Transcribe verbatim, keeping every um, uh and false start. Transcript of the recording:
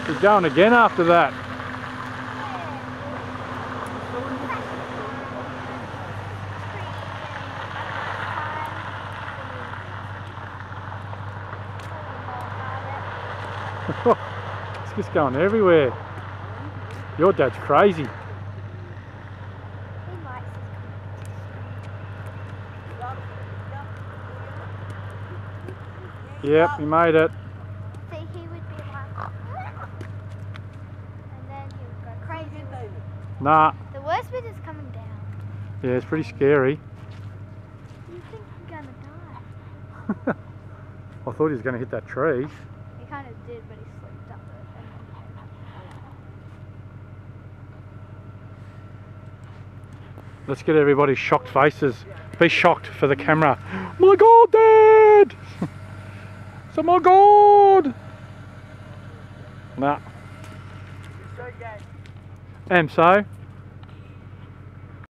He's going again after that. It's just going everywhere. Your dad's crazy. Yep, he made it. See, he would be like, and then he would go crazy. Nah. The worst bit is coming down. Yeah, it's pretty scary. You think you're gonna die? I thought he was going to hit that tree. He kind of did, but he slipped up it and then came up. Let's get everybody's shocked faces. Be shocked for the camera. My God, Dad! Oh my God! Nah. Am so?